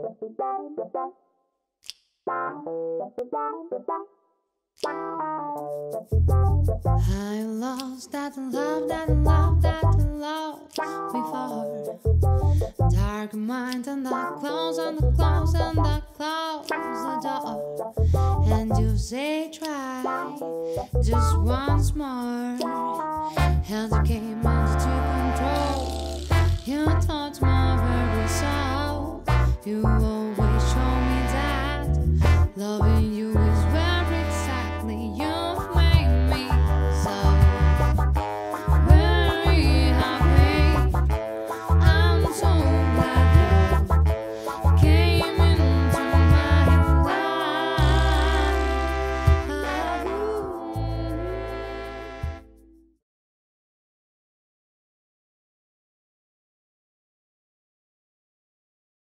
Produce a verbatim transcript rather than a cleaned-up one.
I lost that love, that love, that love before. Dark mind and the close and the close and the close the door. And you say try just once more. And you came and you took